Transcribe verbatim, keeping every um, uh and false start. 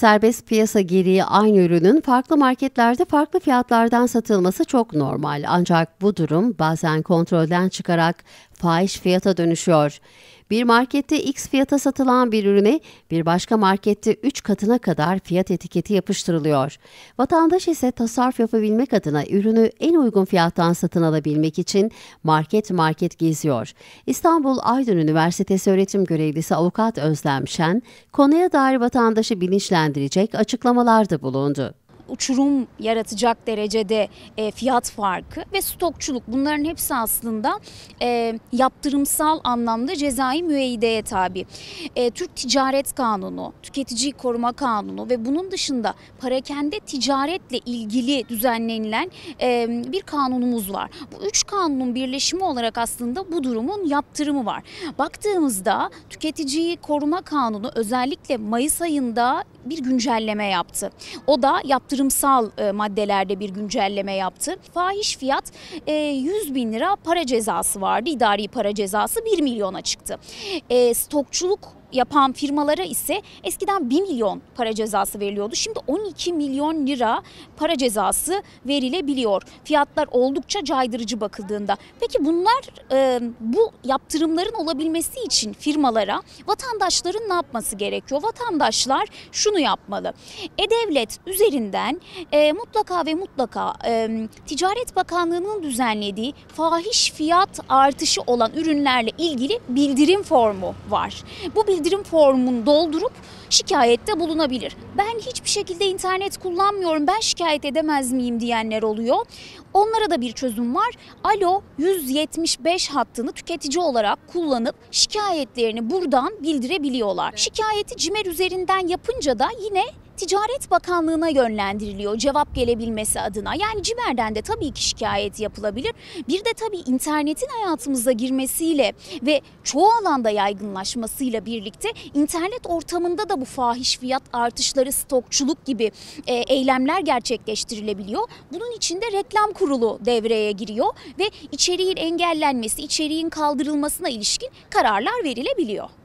Serbest piyasa gereği aynı ürünün farklı marketlerde farklı fiyatlardan satılması çok normal. Ancak bu durum bazen kontrolden çıkarak fahiş fiyata dönüşüyor. Bir markette X fiyata satılan bir ürüne bir başka markette üç katına kadar fiyat etiketi yapıştırılıyor. Vatandaş ise tasarruf yapabilmek adına ürünü en uygun fiyattan satın alabilmek için market market geziyor. İstanbul Aydın Üniversitesi öğretim görevlisi avukat Özlem Şen, konuya dair vatandaşı bilinçlendirecek açıklamalarda bulundu. Uçurum yaratacak derecede e, fiyat farkı ve stokçuluk, bunların hepsi aslında e, yaptırımsal anlamda cezai müeyyideye tabi. E, Türk Ticaret Kanunu, Tüketici Koruma Kanunu ve bunun dışında parakende ticaretle ilgili düzenlenilen e, bir kanunumuz var. Bu üç kanunun birleşimi olarak aslında bu durumun yaptırımı var. Baktığımızda Tüketici Koruma Kanunu özellikle Mayıs ayında bir güncelleme yaptı. O da yaptırımsal e, maddelerde bir güncelleme yaptı. Fahiş fiyat e, yüz bin lira para cezası vardı. İdari para cezası bir milyona çıktı. E, stokçuluk yapan firmalara ise eskiden bir milyon para cezası veriliyordu. Şimdi on iki milyon lira para cezası verilebiliyor. Fiyatlar oldukça caydırıcı bakıldığında. Peki bunlar e, bu yaptırımların olabilmesi için firmalara vatandaşların ne yapması gerekiyor? Vatandaşlar şunu yapmalı. E-Devlet üzerinden e, mutlaka ve mutlaka e, Ticaret Bakanlığı'nın düzenlediği fahiş fiyat artışı olan ürünlerle ilgili bildirim formu var. Bu bildirim bildirim formunu doldurup şikayette bulunabilir. Ben hiçbir şekilde internet kullanmıyorum, ben şikayet edemez miyim diyenler oluyor. Onlara da bir çözüm var. Alo yüz yetmiş beş hattını tüketici olarak kullanıp şikayetlerini buradan bildirebiliyorlar. Şikayeti CİMER üzerinden yapınca da yine Ticaret Bakanlığı'na yönlendiriliyor cevap gelebilmesi adına. Yani CİMER'den de tabii ki şikayet yapılabilir. Bir de tabii internetin hayatımıza girmesiyle ve çoğu alanda yaygınlaşmasıyla birlikte internet ortamında da bu fahiş fiyat artışları, stokçuluk gibi e, eylemler gerçekleştirilebiliyor. Bunun için de reklam kurulu devreye giriyor ve içeriğin engellenmesi, içeriğin kaldırılmasına ilişkin kararlar verilebiliyor.